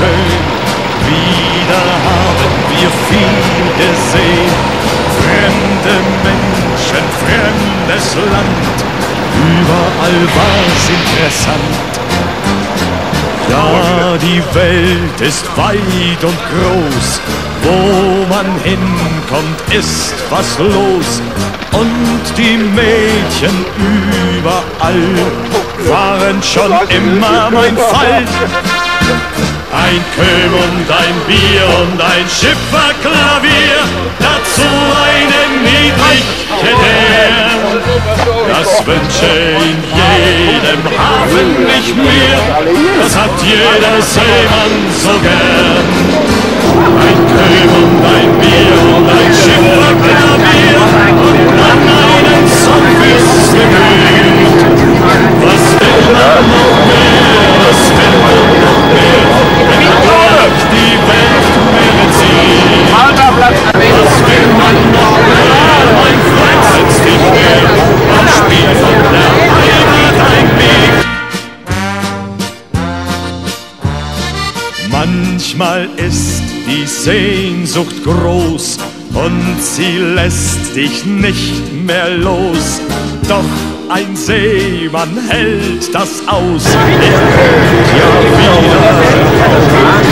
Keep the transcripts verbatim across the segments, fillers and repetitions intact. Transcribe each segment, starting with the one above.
Köln. Wieder haben wir viel gesehen, fremde Menschen, fremdes Land, überall war's interessant. Ja, die Welt ist weit und groß, wo man hinkommt, ist was los. Und die Mädchen überall waren schon immer mein Fall. Ein Köhm und ein Bier und ein Schifferklavier, dazu eine niedliche Dame. Das wünsche in jedem Hafen nicht mehr, das hat jeder Seemann so gern. Ein Köhm und ein Bier und ein Schifferklavier und dann einen Song fürs Gemüt. Was will man noch mehr, was will man noch mehr, wenn man durch die Welt mehr zieht? Was will man noch mehr, mein Freund, setz dich her und spiel von der Heimat ein Lied. Manchmal ist die Sehnsucht groß und sie lässt dich nicht mehr los. Doch ein Seemann hält das aus, er kommt ja wieder raus.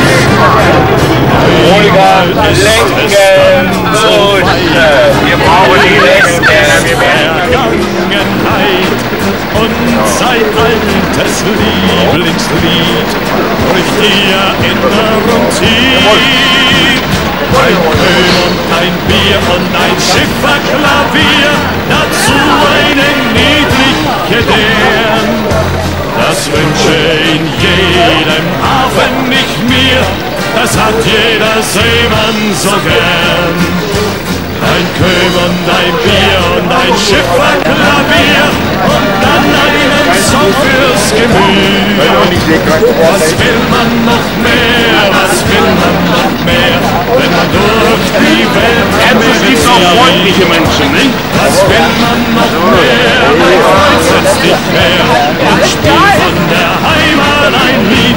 Einmal ist es dann so weit, wir brauchen die letzte Vergangenheit. Unser altes Lieblingslied durch die Erinnerung zieht. Ein Köhm und ein Bier und ein Schifferklavier, dazu eine niedliche Dame. Das wünsche in jedem Hafen nicht mehr, das hat jeder Seemann so gern. Ein Köhm und ein Bier und ein Schifferklavier und dann einen Song fürs Gemüt. Was will man noch mehr, was will man noch mehr, wenn man durch die Welt Es gibt auch freundliche Menschen, nicht? Was will man noch mehr, mein Freund, setz dich her und spiel von der Heimat ein Lied.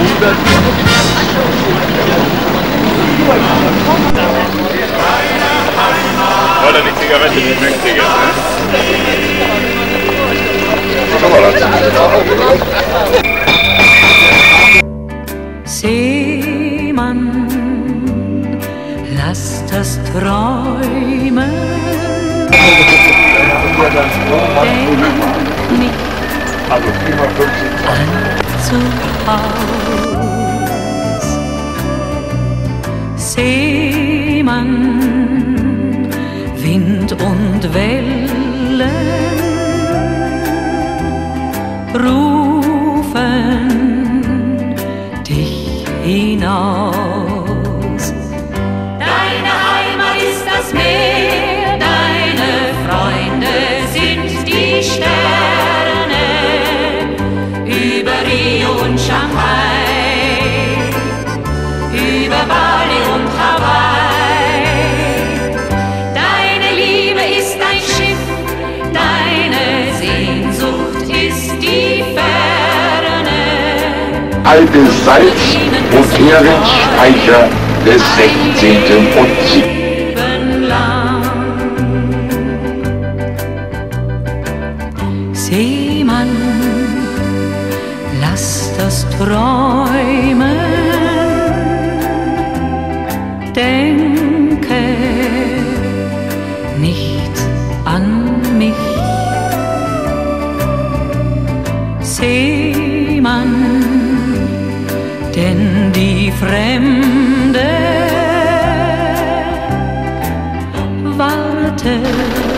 Oder die Zigarette, die möchte ich jetzt. Seemann, lass das träumen, denk nicht an zu Haus. Seemann, Wind und Wellen rufen dich hinaus. Deine Heimat ist das Meer, deine Freunde sind die Sterne über Rio und Shanghai, über Bali und Hawaii. Alte Salz- und Heringsspeicher des sechzehnten und siebzehnten. Seemann, lass das träumen, denke nicht an mich. Seemann, denn die Fremde wartet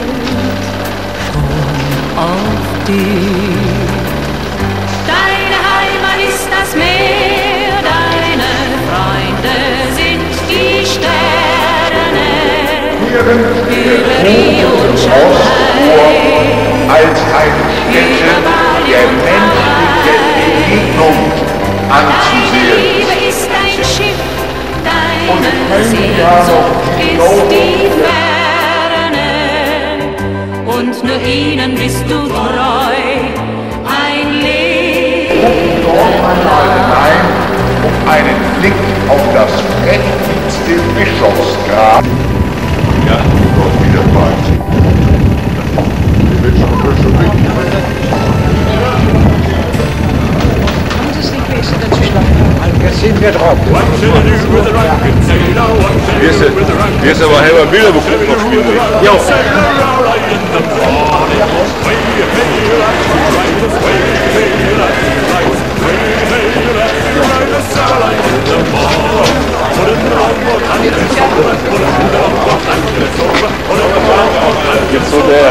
schon auf dich. Deine Heimat ist das Meer, deine Freunde sind die Sterne über Rio und Shanghai, als eine Stätte der menschlichen Begegnung anzusehen. Deine Liebe ist ein Schiff, Und deine kein Sehnsucht Jahr ist die Ferne und nur ihnen bist du treu. Ein Leben Dort einmal hinein, um einen Blick auf das prächtigste Bischofsgrab. Ja, dort wieder bald. Die wird schon frisch und richtig. Jetzt sind wir drauf. Hier ist aber Helmer Bilder bekommen noch spielen. Jo. Jetzt so der.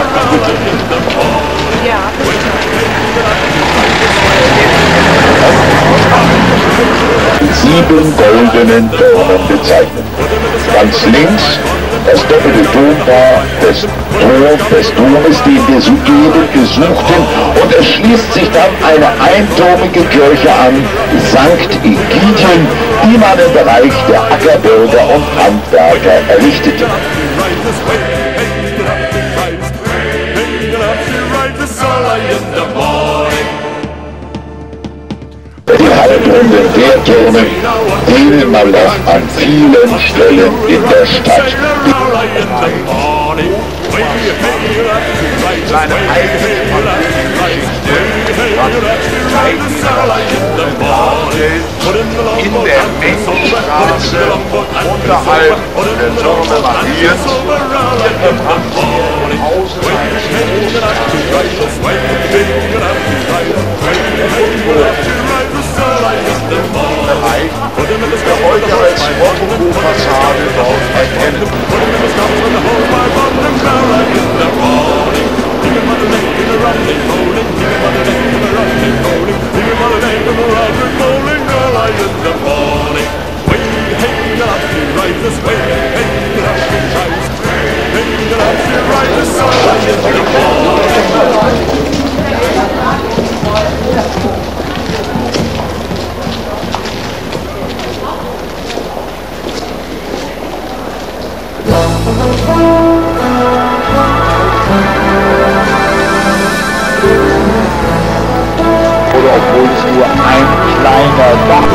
Sieben goldenen Türmen bezeichnet. Ganz links das doppelte Dompaar des Tor des Domes, den wir soeben besuchten, und es schließt sich dann eine einturmige Kirche an, Sankt Egidien, die man im Bereich der Ackerbürger und Handwerker errichtete. Die halbrunden Wehrtürme, denen man noch an vielen Stellen in der Stadt seine eigene Geschichte in der Mengenstraße unterhalb der Türme Mariens im Hause Bereich, der heute als Rokoko-Fassade dort erkennen. Oder obwohl es nur ein kleiner Bach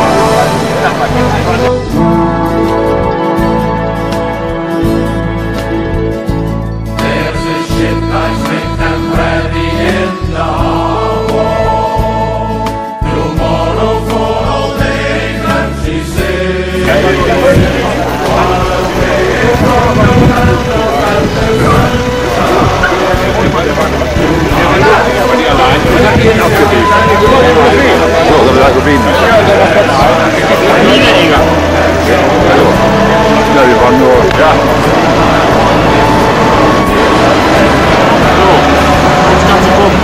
Ja, wir waren nur, ja. Jetzt kannst du gucken.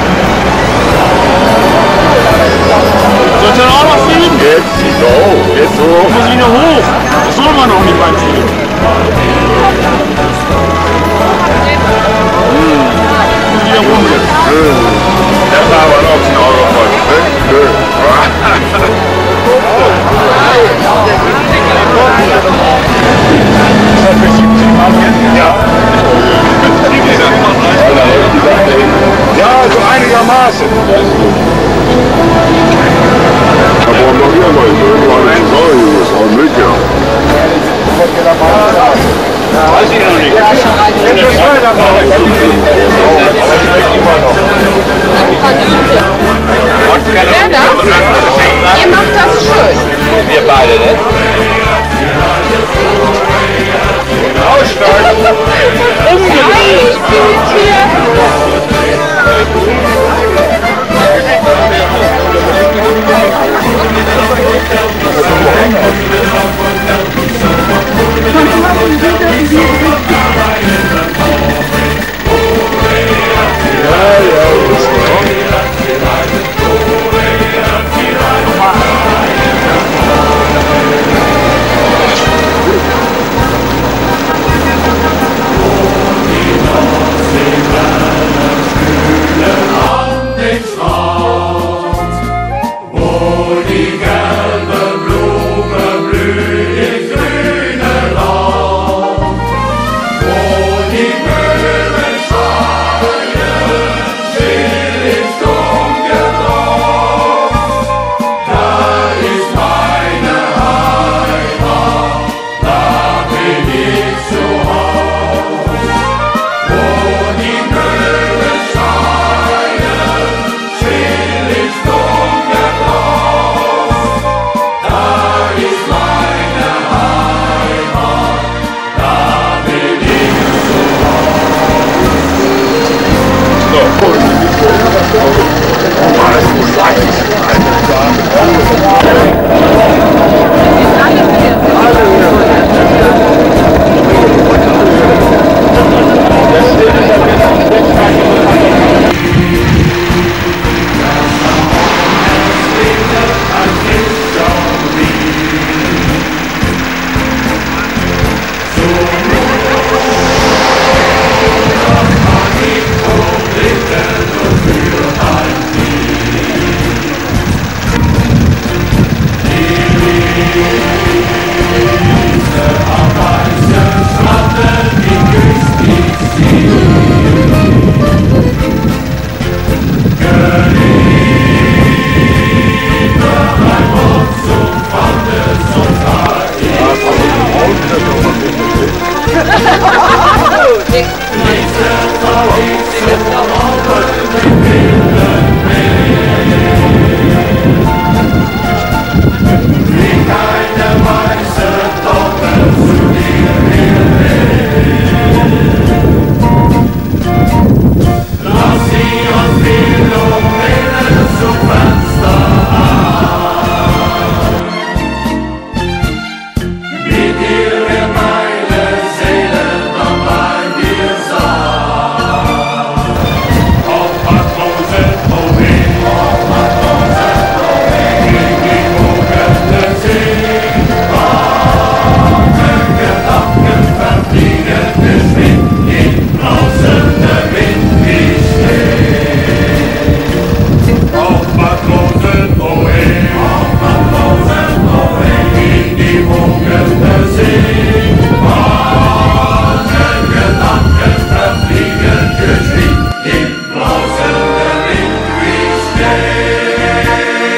Soll ich dann auch noch fliegen? Jetzt, so, jetzt so. Muss ich wieder hoch? Das soll man noch nicht beim Fliegen. Muss wieder runter. Das war aber noch ein Euro voll. Nö. Ja. Ja, so einigermaßen. Aber noch hier mal, irgendwann sorry, das war mit, ja. Weiß ich noch nicht. Wer da? Ihr macht das schön. Wir beide, ne? Aussteigen! Nein, ich bin hier. Ja, ja,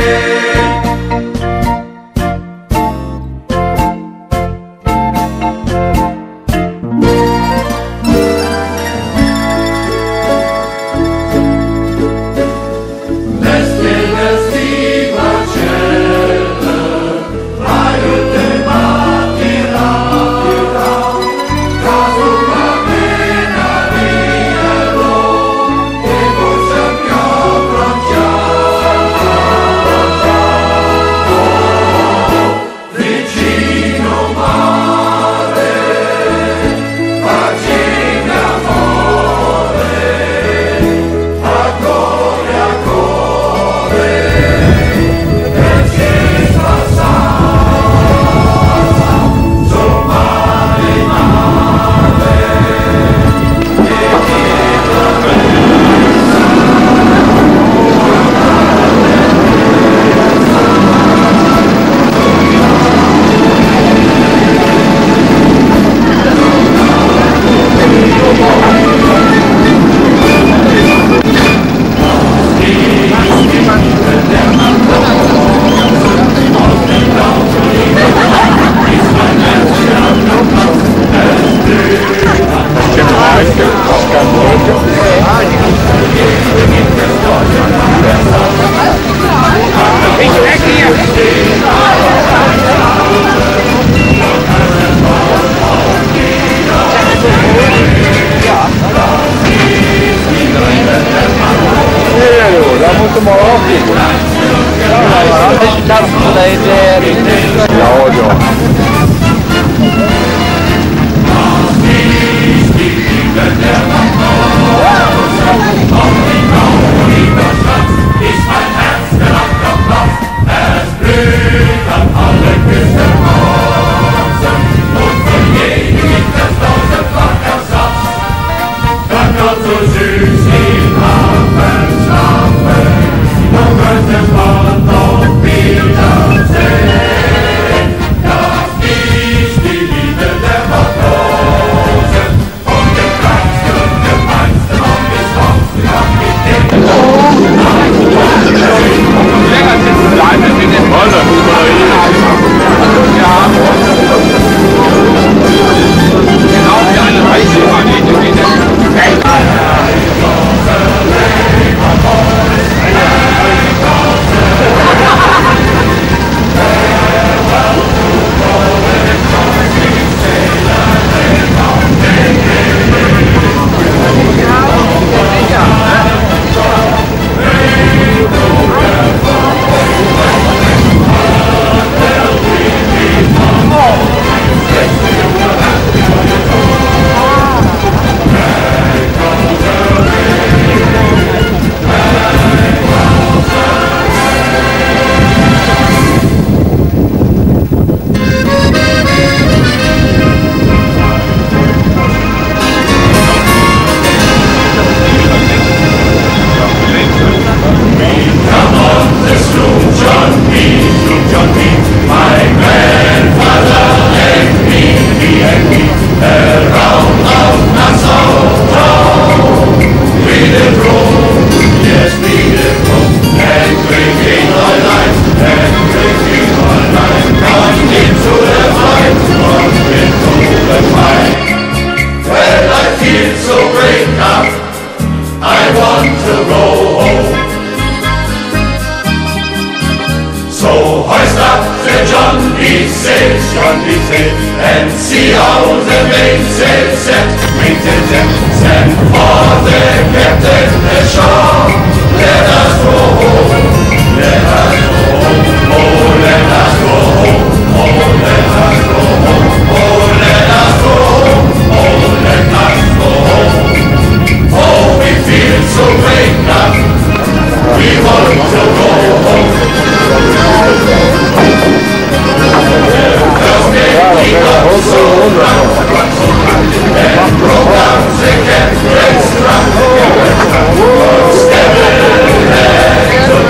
Programs again, let's run.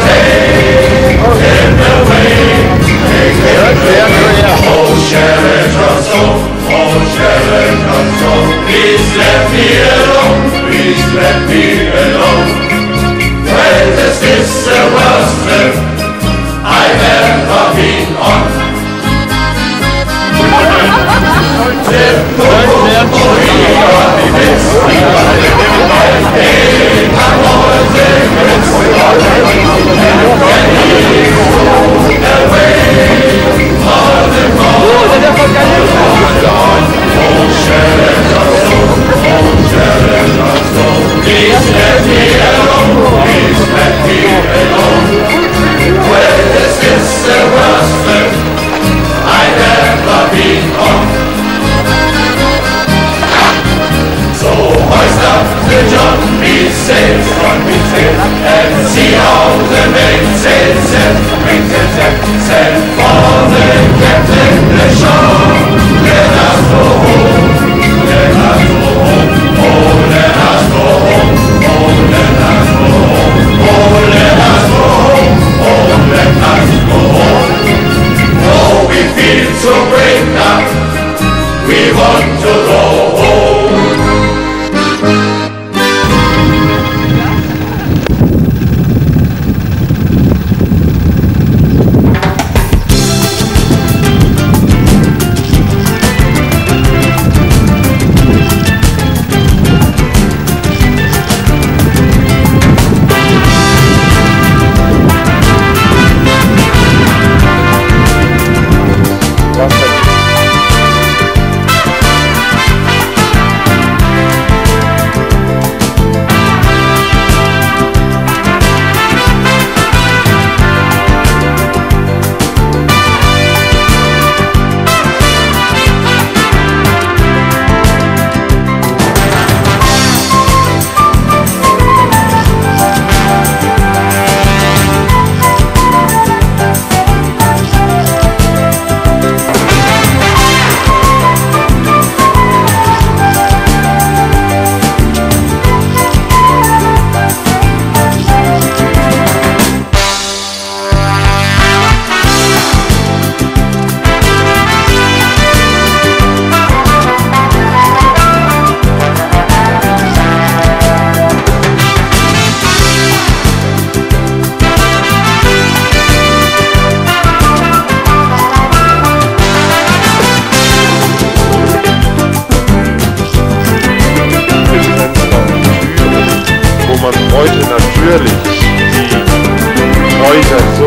natürlich die Häuser so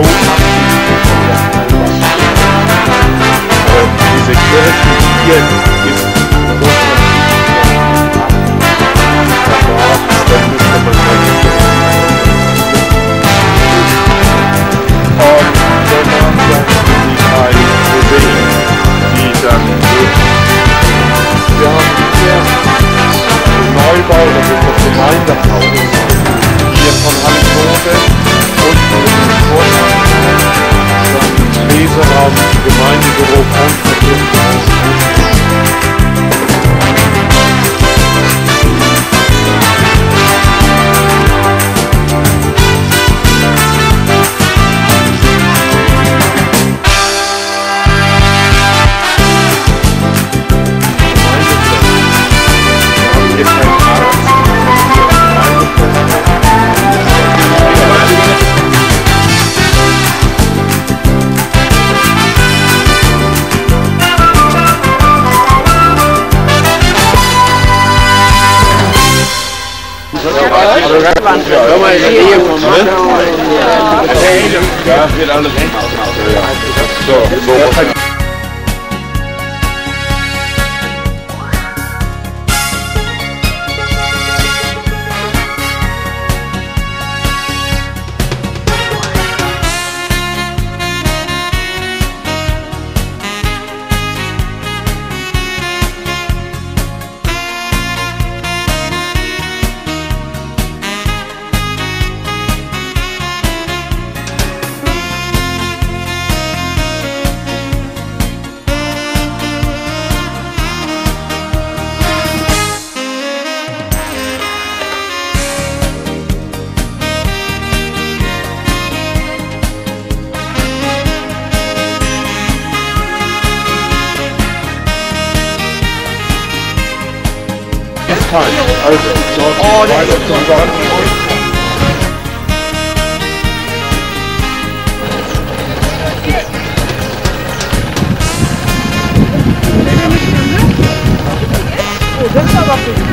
aber diese Kirche hier ist so dann müsste man und danach dann die drei Museen, die dann wir haben hier den Neubau, das ist das Gemeindehaus hier von Hannover und den Vorstand, dann Leseraum, Gemeindebüro und Hör mal, in der Nähe von Mann. Ja, wird alles. So, so. Also, oh, weiter zum Garten. Oh, das ist aber gut.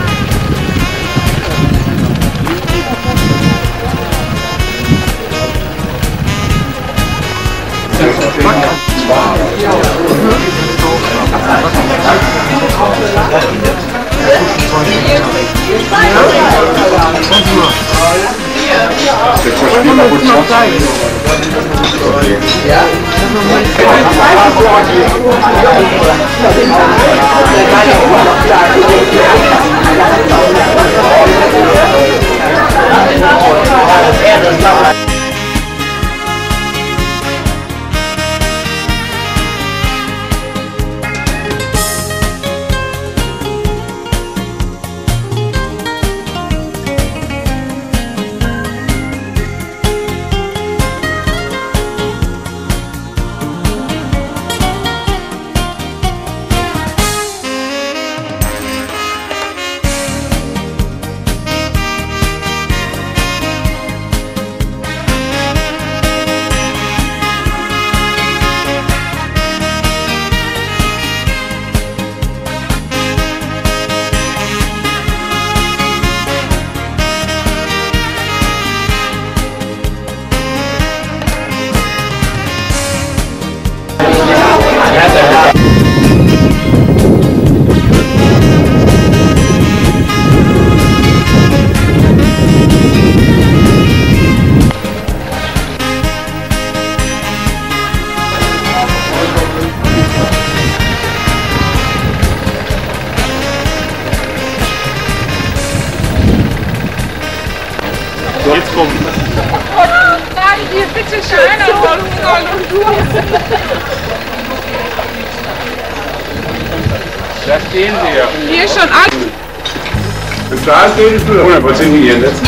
Da stehen sie ja. Hier ist schon alles. Bis da stehen sie hundert Prozent hier jetzt.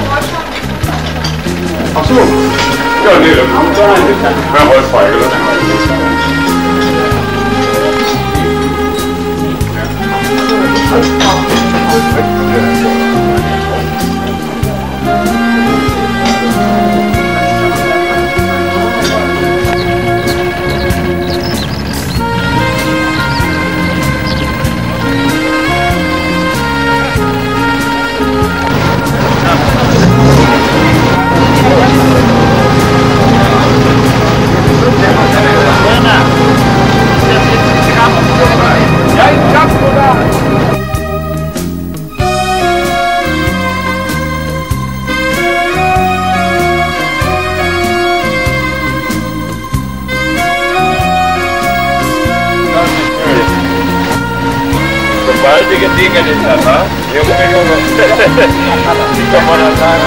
Ach so. Ja, nee, das kommt da rein. Ja, rollfrei gelassen. Ja, ich schaff's, oder? Gewaltige Dinge ist das, ha? Hier muss ich auch noch. Wie kann man das sagen?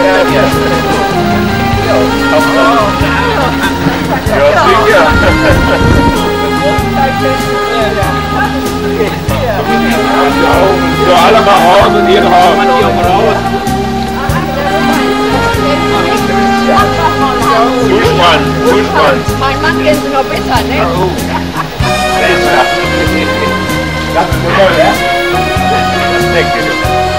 Ja, sicher. So, alle mal raus und hier drauf. Fußmann, Fußmann. Mein Mann kennt sie noch besser, ne? Besser. Das ist toll, ja? Das denke ich.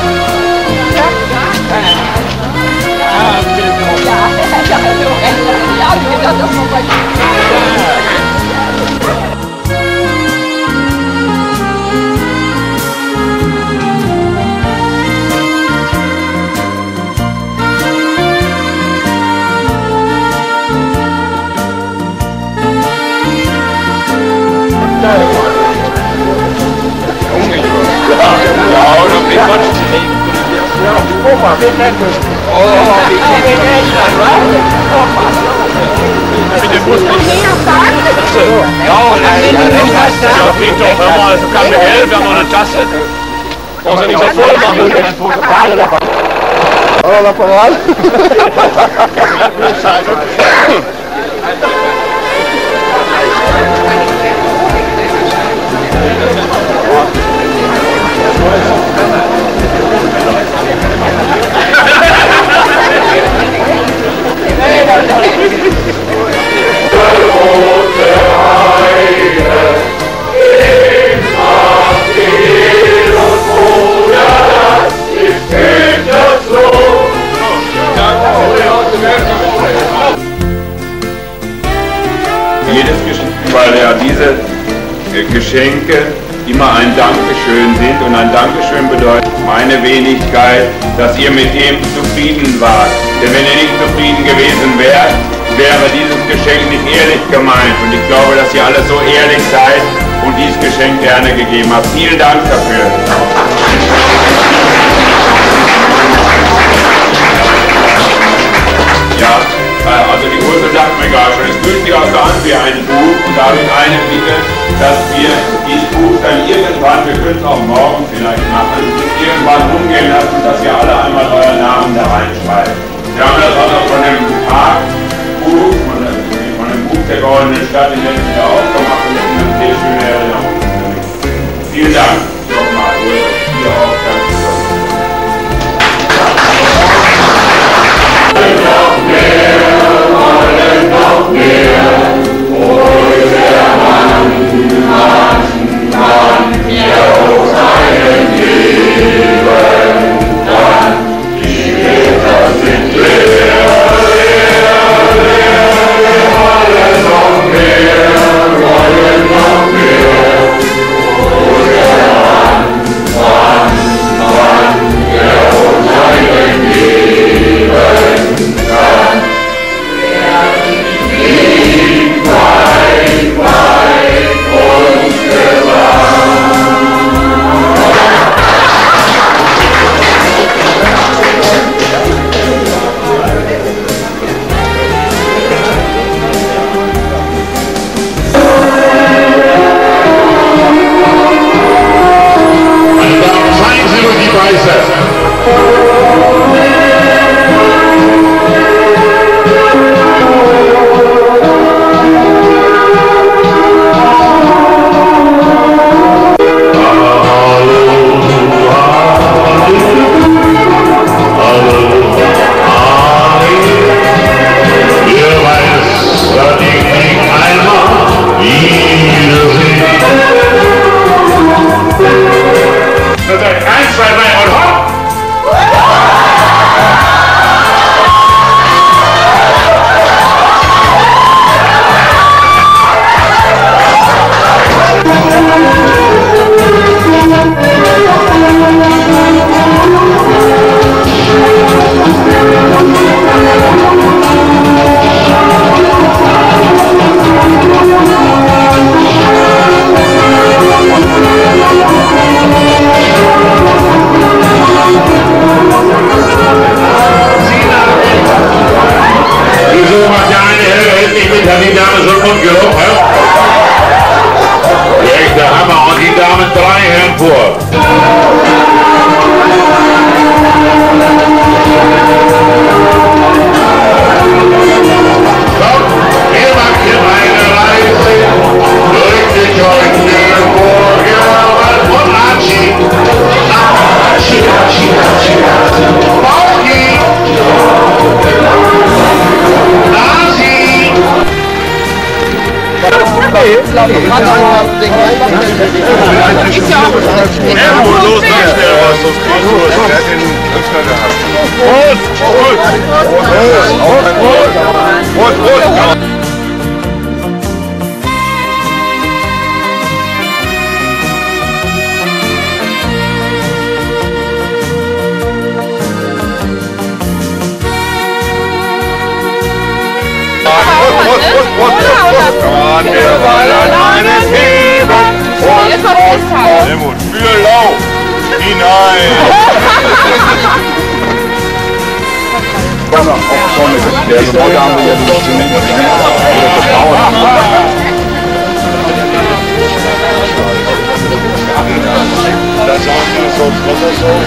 Also kann mir helfen, wir haben noch eine Tasse. Brauchst du nicht so voll machen. Hallo, Apparat. Jedes Geschenk, weil ja diese Geschenke immer ein Dankeschön sind und ein Dankeschön bedeutet meine Wenigkeit, dass ihr mit dem zufrieden wart. Denn wenn ihr nicht zufrieden gewesen wärt, wäre dieses Geschenk nicht ehrlich gemeint. Und ich glaube, dass ihr alle so ehrlich seid und dieses Geschenk gerne gegeben habt. Vielen Dank dafür. Ja, also die Ursel sagt mir gar schon, es fühlt sich auch so an wie ein Buch und da habe ich eine Bitte, dass wir dieses Buch dann irgendwann, wir können es auch morgen vielleicht machen, irgendwann umgehen lassen, dass ihr alle einmal euren Namen da reinschreibt. Wir haben das auch noch von dem Parkbuch, von, von dem Buch der Goldenen Stadt in letztem Jahr auch gemacht und das ist eine sehr schöne Erinnerung. Vielen Dank nochmal, hier auch ganz besonders. Noch mehr, wollen noch mehr, ruhig der Mann, Mann, Mann, wir uns einen geben, dann die Väter sind leer, leer, leer, wir wollen noch mehr, wollen noch mehr, ruhig der Mann. der eine Herr hält nicht mit, hat die Dame schon Mund gehoben, ja? Echter Hammer und die Damen drei Herren vor. Kommt, ihr macht hier eine Reise durch die goldene Burger und Abschied. Abschied, Abschied, Abschied, Abschied. Bauchi! Nasi! Ergo, los, sag schnell was, sonst kriegst du es. Der hat den Öffner gehabt. Prost! Prost! Prost! Prost! Prost! Der Ball an meines Hebens. Sehr gut. Für Lauf. Hinein. Auch vorne. Der Gebäude haben wir jetzt noch nicht das sagen wir so, was ist so?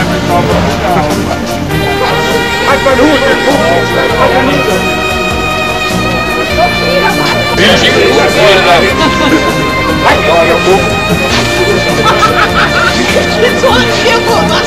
Halt mal Hut. Jetzt holen wir vor was.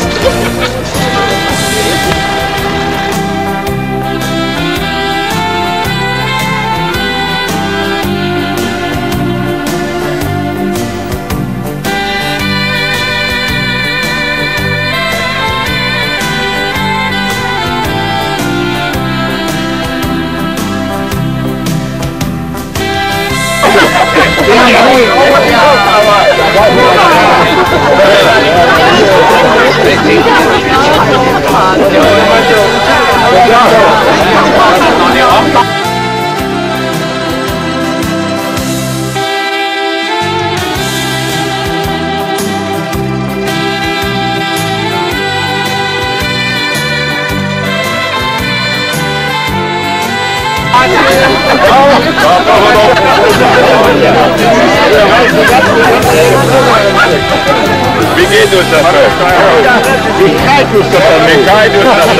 Wie geht uns das? Wie kalt uns das? Wie kalt uns das?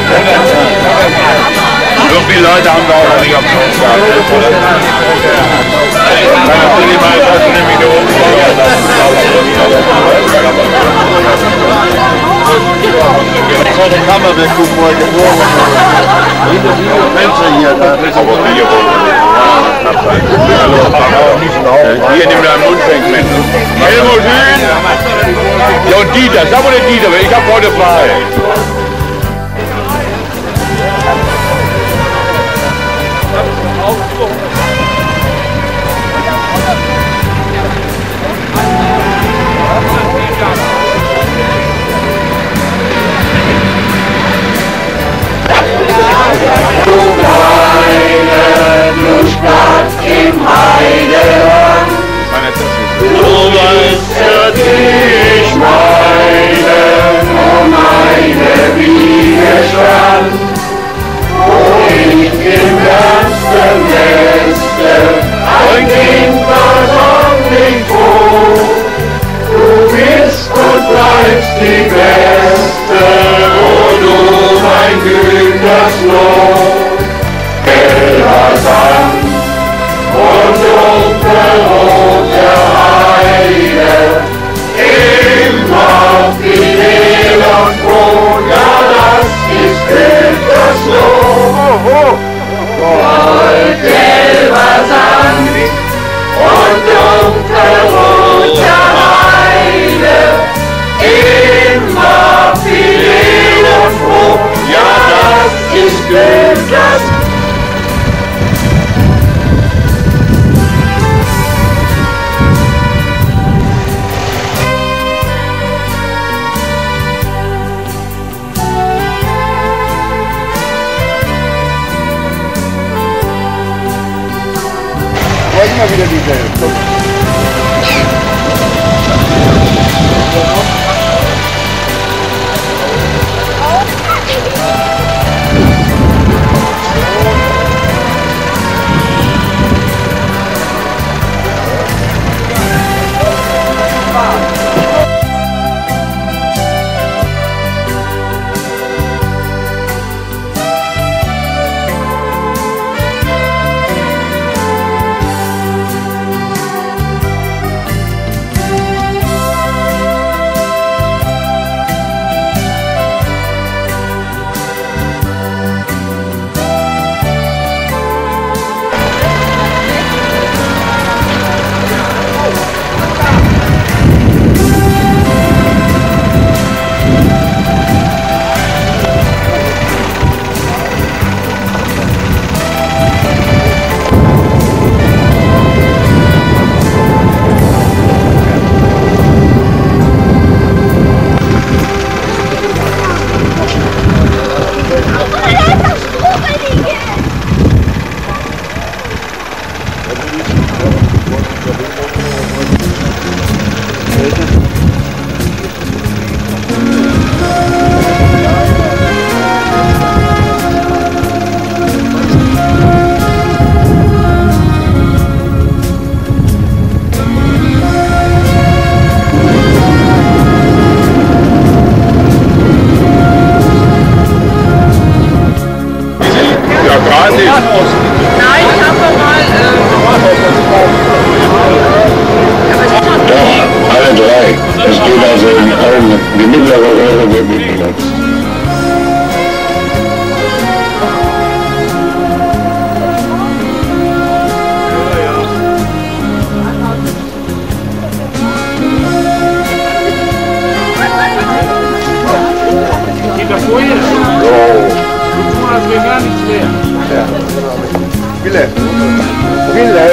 So viele Leute haben wir auch noch nicht auf dem Schuss gehabt. Dann sind die mal das nämlich nur oben. Vor der Kammer weggucken, wo er geboren ist. Fenster hier, da ist aber hier Hier, nimm deinen Mundschenk mit. Helmut Hühn! Ja, und Dieter, sag mal den Dieter, ich hab heute frei. Im Heideland, du weißt ja, ich meine, oh meine Wiege stand, wo ich im ganzen Westen ein Kind war sonnig froh. Du bist und bleibst die Beste, oh du mein Gütersloh, heller Sand und dunkelrote Heide, immer fidel und froh, ja das ist Gütersloh. Goldgelber Sand und dunkelrote Heide, immer fidel und froh, ja das ist Gütersloh. Immer wieder dieselbe. Nein, ich habe doch mal... Äh, Doch, alle drei. Es geht also in Augen. Die mittlere Röhre wird nicht genutzt. Geht das vorher? So. Du tun, als wäre gar nichts mehr. Ja. Wille. Wille.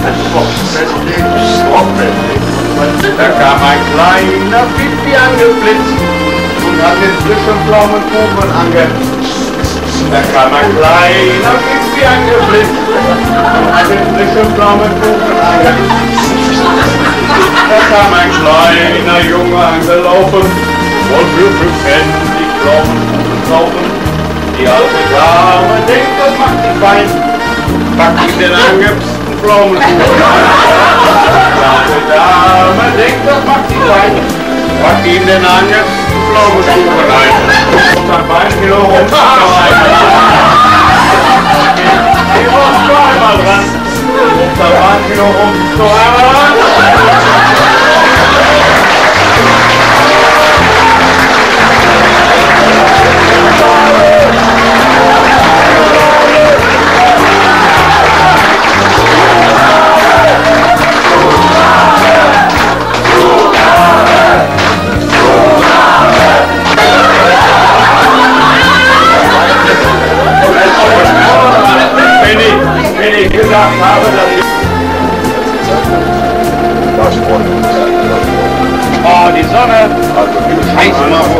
Da kam ein kleiner Pipi angeflitzt und hat den frischen Pflaumenkuchen ange... Da kam ein kleiner Pipi angeflitzt und hat den frischen Pflaumenkuchen ange... Da kam ein kleiner Junge angelaufen und für fünf Pfennig Pflaumenkuchen kaufen. Die alte Dame denkt, das macht sie fein, packt in den angepssten Pflaumenkuchen ein. Die alte Dame denkt, das macht sie fein, packt in den angepssten Pflaumenkuchen ein. Und dann ein Kilo rum, noch einmal dran. Die muss noch einmal dran. Und dann ein Kilo rum, noch einmal dran. Wenn ich gesagt habe, dass ich... Oh, die Sonne! Scheiße,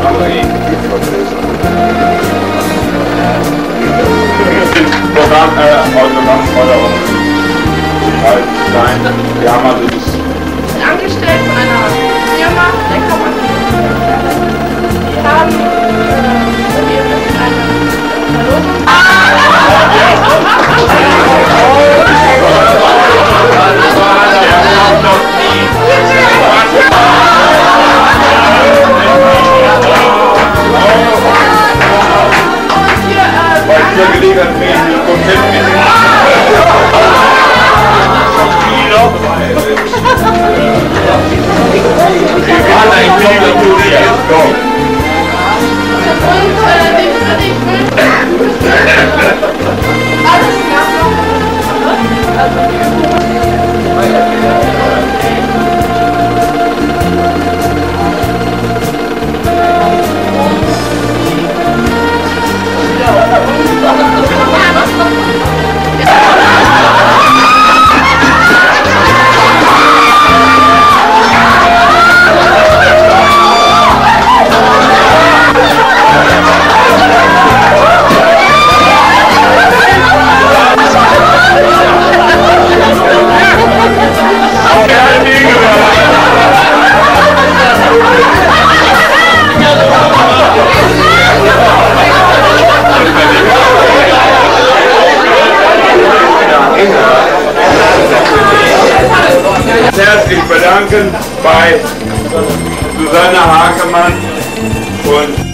Programm, äh, Autogrammforderung. Halt sein. Wir haben also das... Angestellt von einer Firma, der kann man... Die haben... Äh, wir müssen eine Verlosung... Weil es hier gelegen hat, mir ein Konzept mit dem Spieler. Wir waren ein Spieler, du jetzt komm. Und äh, den würde ich wünschen. Alles klar. Herzlich bedanken bei Susanne Hagemann und